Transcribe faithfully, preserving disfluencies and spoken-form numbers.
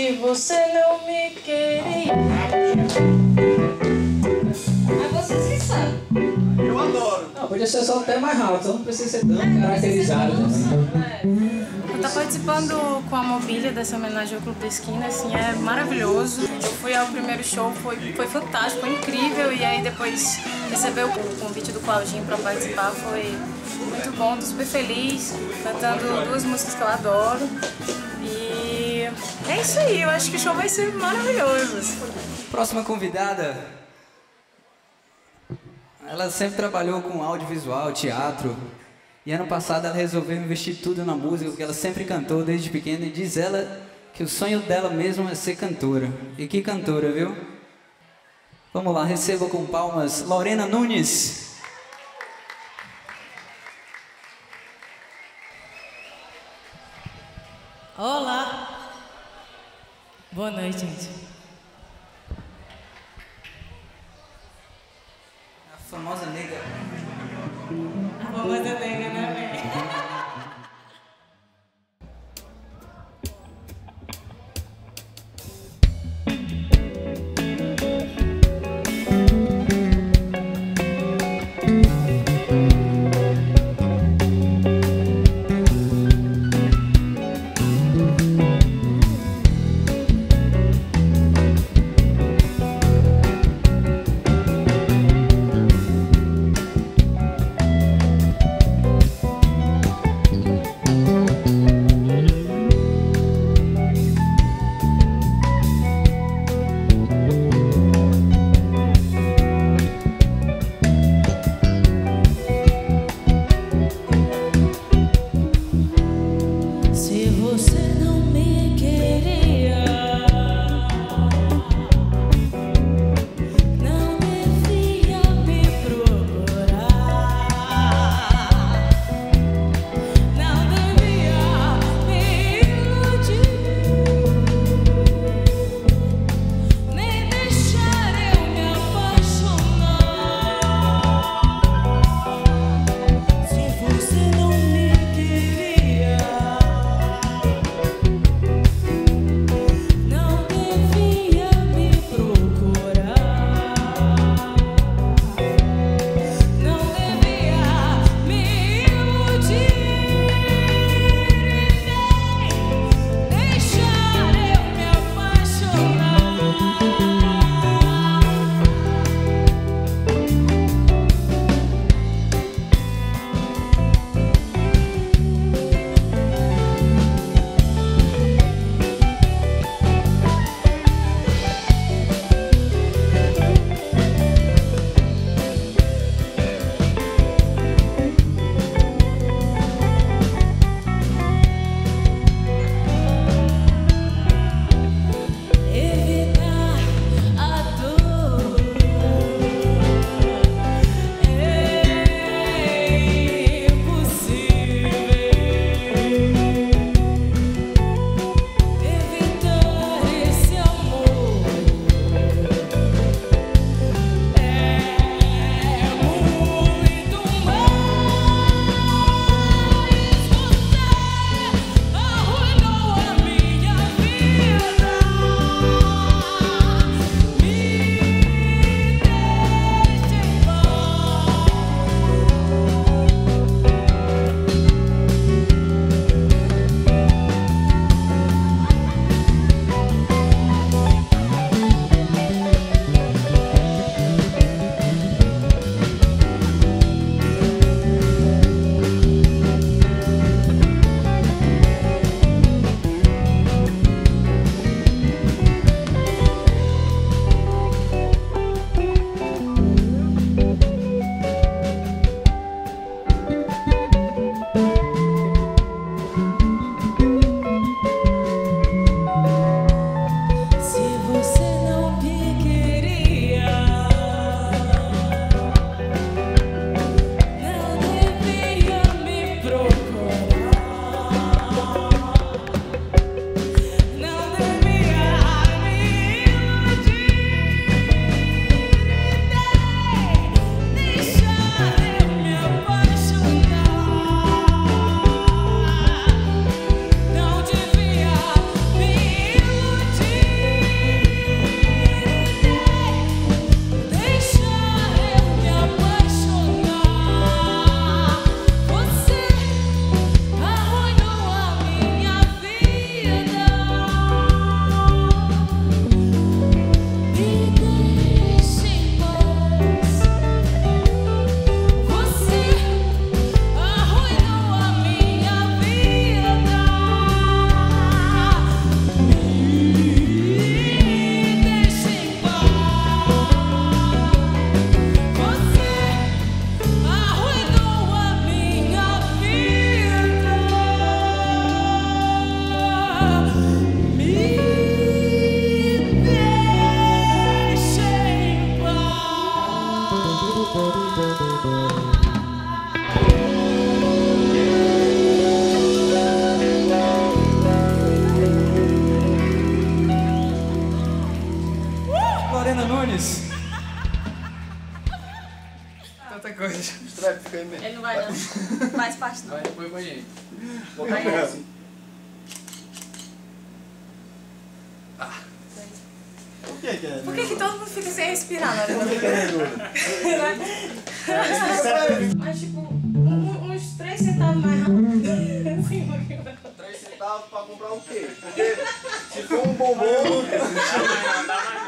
que você não me queria. Mas vocês que sabem. Eu adoro. Não, podia ser só até mais rápido, só não precisa ser tão é, caracterizado. Né? Eu estou participando com a mobília dessa homenagem ao Clube da Esquina, assim, é maravilhoso. Eu fui ao primeiro show, foi, foi fantástico, foi incrível, e aí depois receber o convite do Claudinho para participar, foi muito bom, tô super feliz, cantando duas músicas que eu adoro. E é isso aí, eu acho que o show vai ser maravilhoso. Próxima convidada, ela sempre trabalhou com audiovisual, teatro, e ano passado ela resolveu investir tudo na música, porque ela sempre cantou desde pequena, e diz ela que o sonho dela mesmo é ser cantora. E que cantora, viu? Vamos lá, receba com palmas Lorena Nunes. Olá! Boa noite, gente. A famosa nega. A famosa nega, né, velho? fica aí mesmo. Ele não vai não. Faz parte não. Vai depois com a gente. Botar a mão assim. Por que que é? Por que que todo mundo fica sem respirar na hora da Mas tipo, um, uns três centavos mais rápido. três centavos pra comprar o quê? Porque se for um bombom...